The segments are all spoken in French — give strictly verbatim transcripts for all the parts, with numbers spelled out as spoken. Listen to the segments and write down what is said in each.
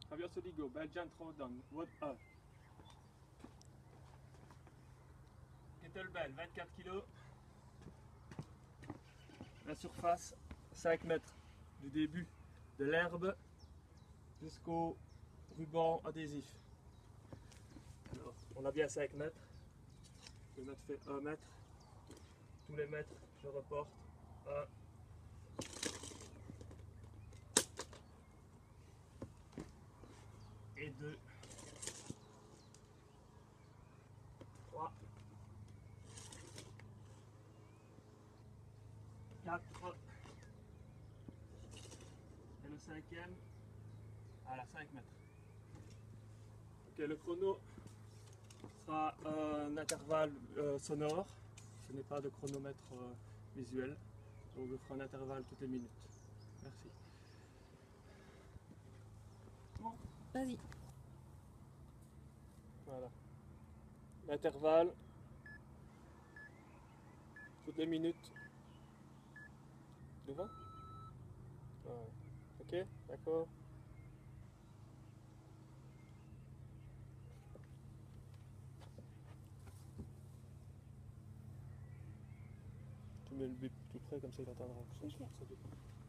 Javier Soligo, Belgian Throwdown, What A. Kettlebell, vingt-quatre kilos. La surface, cinq mètres. Du début de l'herbe jusqu'au ruban adhésif. Alors, on a bien cinq mètres. Le mètre fait un mètre. Tous les mètres, je reporte. un. Et deux. trois. quatre. Et le cinquième à la cinq mètres. Ok, le chrono sera un intervalle euh, sonore. Ce n'est pas de chronomètre euh, visuel. Donc je ferai un intervalle toutes les minutes. Merci. Bon. Vas-y. Voilà. L'intervalle toutes les minutes. Devant. Voilà. Ok, d'accord. Tu mets le bip tout près comme ça il entendra. Ok. Ça bip.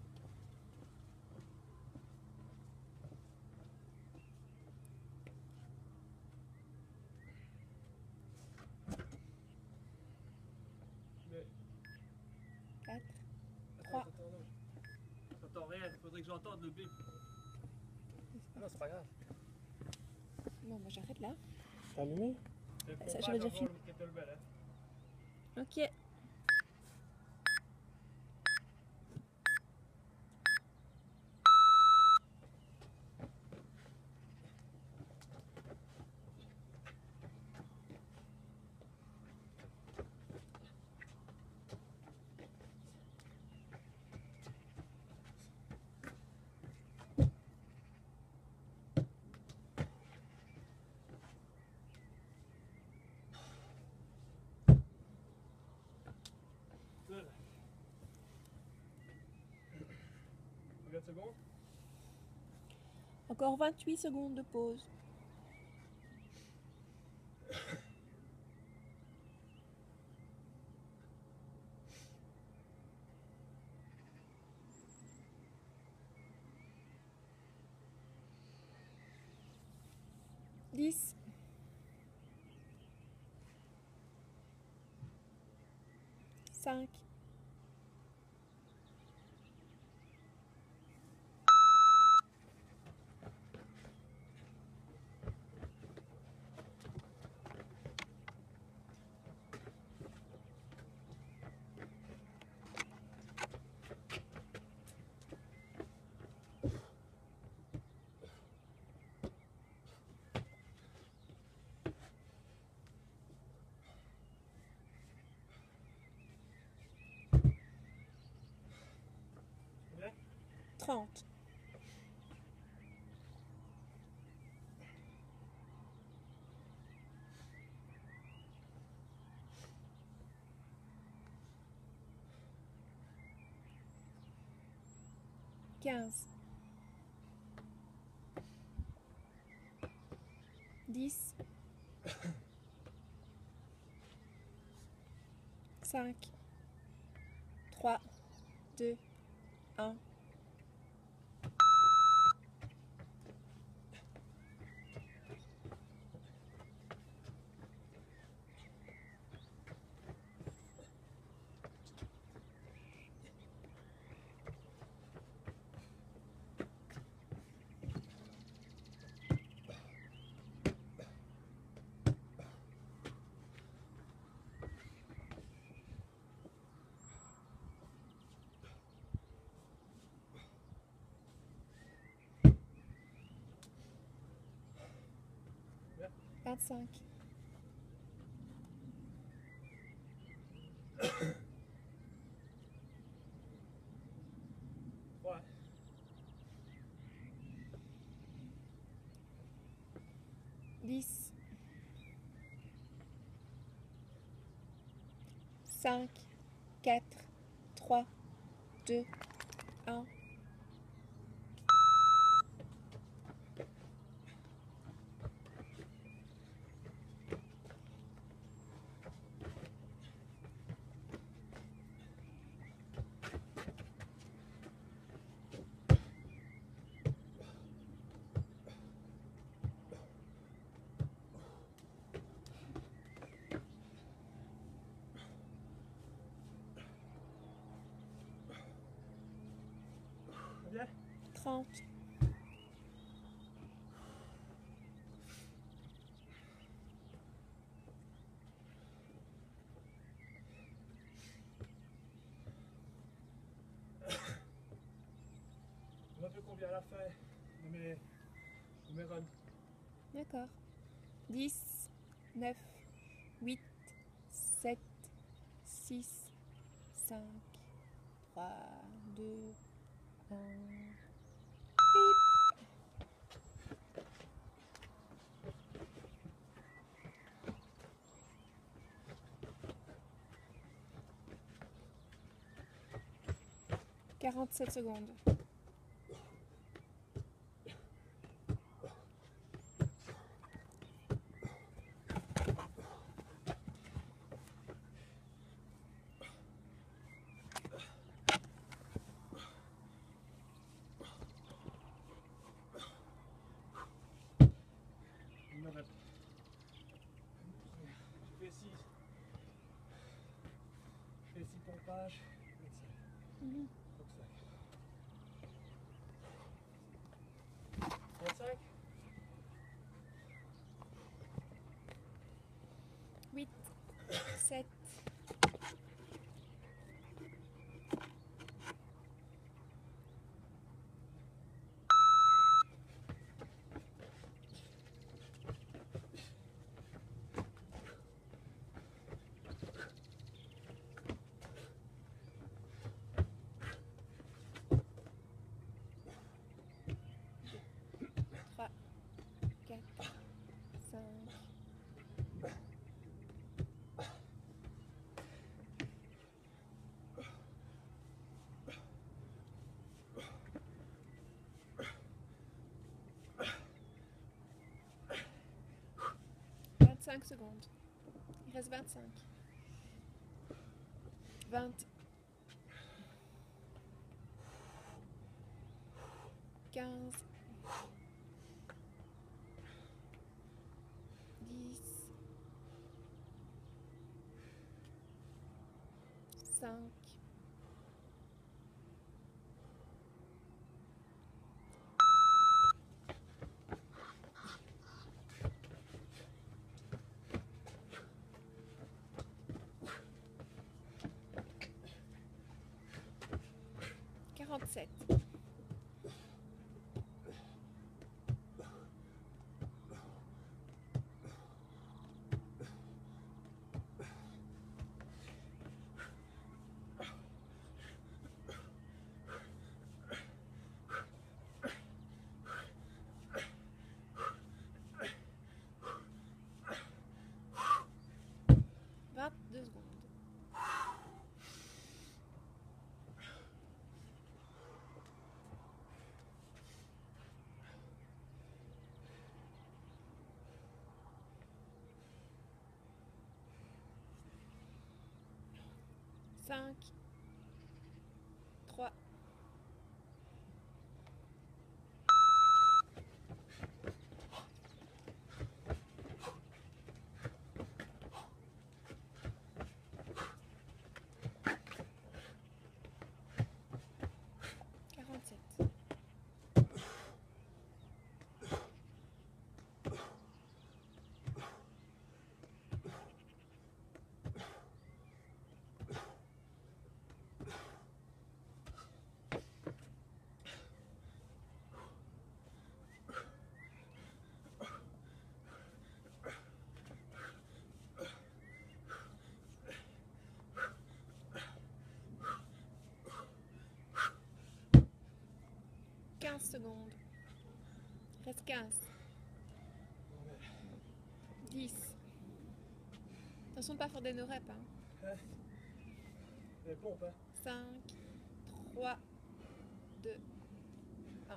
Mais... quatre. Attends, trois. attends, non. J'entends rien, il faudrait que j'entende le bip. Non, c'est pas grave. Bon, bah j'arrête là. T'as allumé? Ça, j'avais déjà fini. Ok. Combien de secondes? Encore vingt-huit secondes de pause. dix. cinq. trente. quinze. dix. cinq. trois. deux. un. vingt-cinq. Ouais. dix. cinq. quatre. trois. deux. un. trente, On a fait combien à la fin de mes, de mes runs? d'accord. dix, neuf, huit, sept, six, cinq, trois, deux, un. Bip. quarante-sept secondes. Une rep. Je fais six. Je fais six pompages. Mhm. trente-cinq. huit, sept, trois, quatre, cinq, vingt-cinq secondes. Il reste vingt-cinq. vingt. quinze. dix. cinq. quarante-sept. vingt-deux secondes. cinq, trois, quarante-sept. quinze secondes. Il reste quinze. dix. Attention de pas faire des no reps. Hein. Les pompes, hein. cinq, trois, deux, un.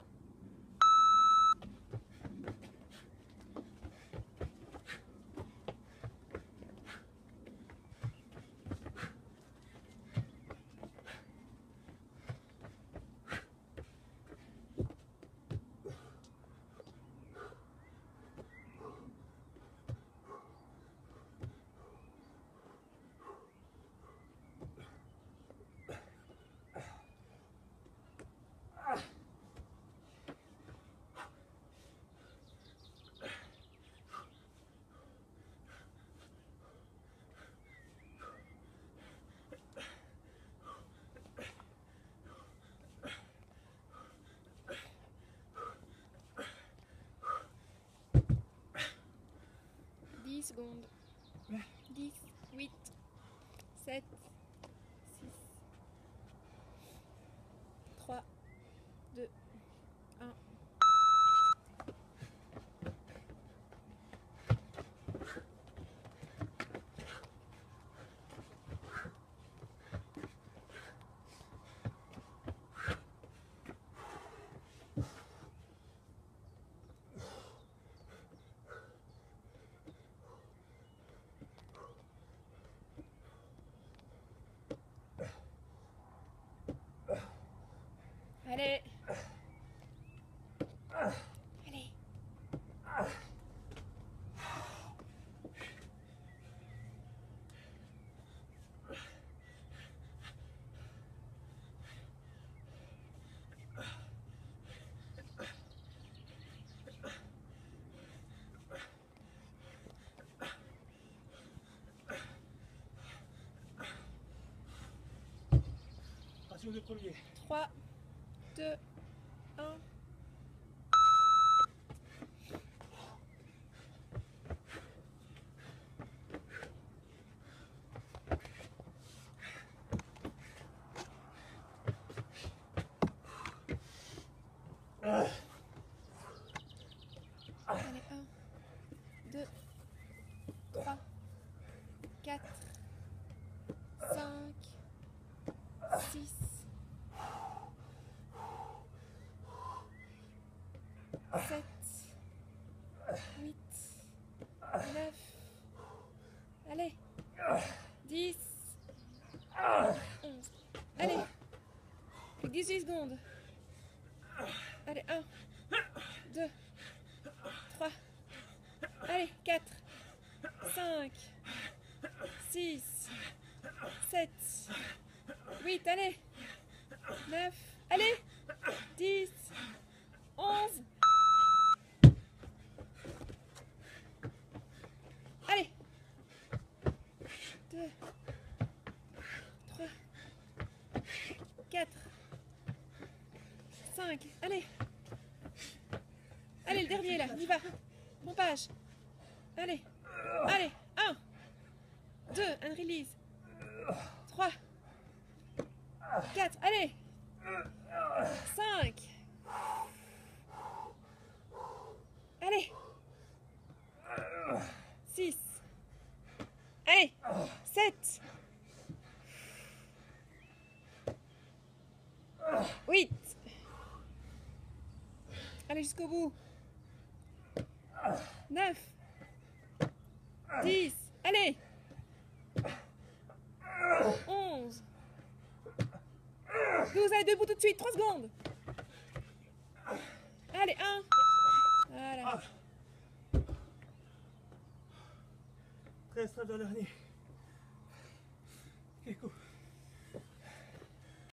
secondes. dix, huit, sept, six, trois, deux, un. Allez. Allez. Attention le premier. trois, deux, un. Allez, un, deux, trois, quatre, cinq, six, sept, huit, neuf, allez, dix, onze, allez, plus que dix-huit secondes. Allez, un, deux, trois, allez, quatre, cinq, six, sept, huit, allez, neuf, allez, dix, onze, allez, deux, trois, quatre, cinq, allez, allez, le dernier là, on y va, pompage, allez, allez, un, deux, un release, trois, quatre, allez, cinq, allez, six, allez, sept, huit, allez jusqu'au bout, neuf, dix, allez, onze, douze, allez, debout tout de suite, trois secondes. Allez, un. Voilà. treize, treize, le dernier.